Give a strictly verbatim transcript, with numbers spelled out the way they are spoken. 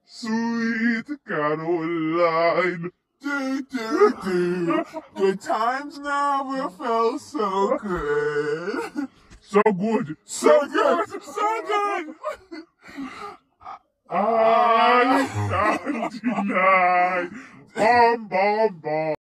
Sweet Caroline. Do, do, do. Good times never felt so good. So good. So good. So good. I can't deny. Bomb, bomb, bomb.